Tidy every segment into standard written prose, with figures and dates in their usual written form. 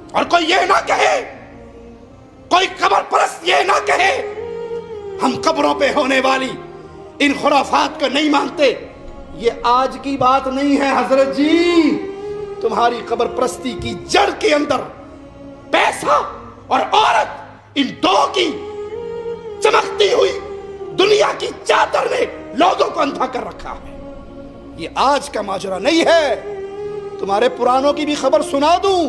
और कोई ये ना कहे, कोई कब्र परस्त ये ना कहे हम कब्रों पे होने वाली इन खुराफात को नहीं मानते। ये आज की बात नहीं है हजरत जी। तुम्हारी कब्र परस्ती की जड़ के अंदर पैसा और औरत, इन दो की चमकती हुई दुनिया की चादर ने लोगों को अंधा कर रखा है। ये आज का माजरा नहीं है। तुम्हारे पुरानों की भी खबर सुना दूं।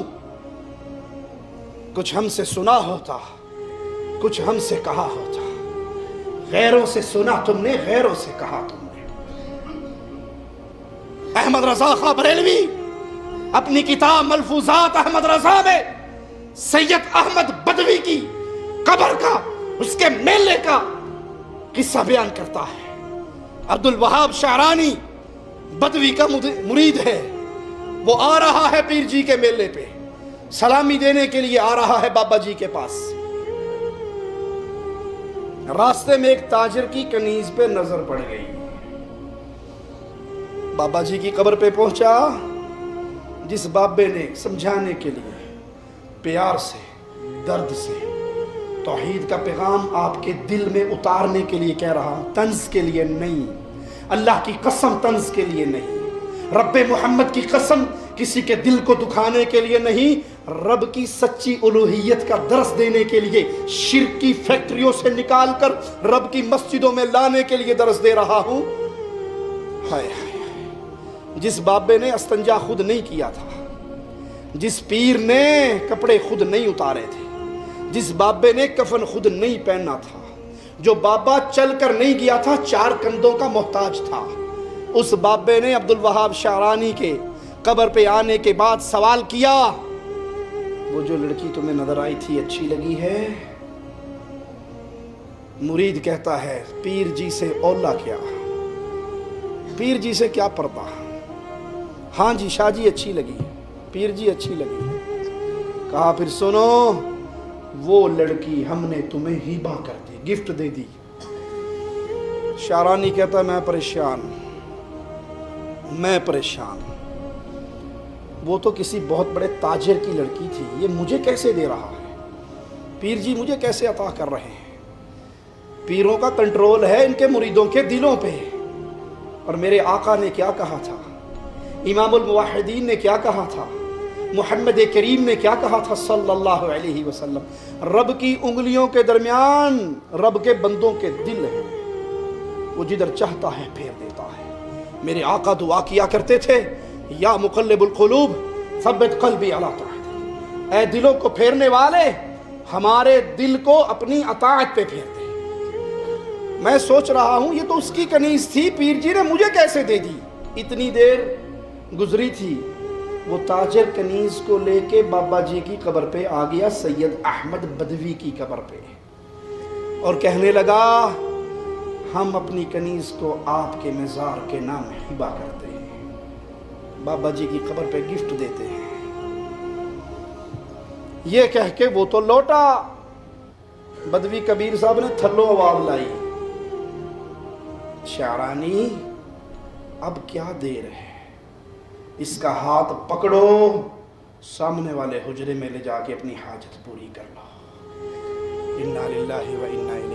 कुछ हमसे सुना होता, कुछ हमसे कहा होता। गैरों से सुना तुमने, गैरों से कहा तुमने। अहमद रजा खां बरेलवी अपनी किताब मलफूजात अहमद रजा में सैयद अहमद बदवी की कब्र का, उसके मेले का किस्सा बयान करता है। अब्दुल वहाब शारानी बदवी का मुरीद है। वो आ रहा है पीर जी के मेले पे, सलामी देने के लिए आ रहा है बाबा जी के पास। रास्ते में एक ताजिर की कनीज पे नजर पड़ गई। बाबा जी की कब्र पे पहुंचा। जिस बाबे ने समझाने के लिए प्यार से, दर्द से तौहीद का पैगाम आपके दिल में उतारने के लिए कह रहा हूं, तंज के लिए नहीं, अल्लाह की कसम तंज के लिए नहीं, रब्बे मोहम्मद की कसम किसी के दिल को दुखाने के लिए नहीं, रब की सच्ची उलूहियत का दर्स देने के लिए, शिर्क की फैक्ट्रियों से निकाल कर रब की मस्जिदों में लाने के लिए दर्स दे रहा हूं। हाय हाय, जिस बाबे ने अस्तंजा खुद नहीं किया था, जिस पीर ने कपड़े खुद नहीं उतारे थे, जिस बाबे ने कफन खुद नहीं पहना था, जो बाबा चल कर नहीं गया था, चार कंधों का मोहताज था, उस बाबे ने अब्दुल वहाब शारानी के कब्र पे आने के बाद सवाल किया, वो जो लड़की तुम्हें नजर आई थी अच्छी लगी है? मुरीद कहता है पीर जी से औला क्या, पीर जी से क्या पर्दा। हाँ जी शाह जी अच्छी लगी, पीर जी अच्छी लगी। कहा फिर सुनो, वो लड़की हमने तुम्हें हिबा कर दी, गिफ्ट दे दी। शारानी कहता मैं परेशान, मैं परेशान। वो तो किसी बहुत बड़े ताजिर की लड़की थी, ये मुझे कैसे दे रहा है? पीर जी मुझे कैसे अता कर रहे हैं? पीरों का कंट्रोल है इनके मुरीदों के दिलों पे। और मेरे आका ने क्या कहा था, इमामुल मुवाहिदीन ने क्या कहा था, मुहम्मद करीम ने क्या कहा था सल्लल्लाहु अलैहि वसल्लम, रब की उंगलियों के दरमियान रब के बंदों के दिल हैं, वो जिधर चाहता है फेर देता है। मेरे आका दुआ किया करते थे, या मुक़ल्लिबुल क़ुलूब सब्बित क़ल्बी अला ताअतिक, ऐ दिलों को फेरने वाले हमारे दिल को अपनी अताअत पे फेर दे। मैं सोच रहा हूं ये तो उसकी कनीज थी, पीर जी ने मुझे कैसे दे दी? इतनी देर गुजरी थी, वो ताजिर कनीज को लेके बाबा जी की कब्र पे आ गया, सैयद अहमद बदवी की कब्र पे, और कहने लगा हम अपनी कनीज को आपके मज़ार के नाम हिबा करते हैं, बाबा जी की कब्र पे गिफ्ट देते हैं। ये कह के वो तो लौटा। बदवी कबीर साहब ने थल्लो आवाज लाई, शारानी अब क्या देर है, इसका हाथ पकड़ो, सामने वाले हुजरे में ले जाके अपनी हाजत पूरी कर लो। इन्ना लिल्लाहि व इन्ना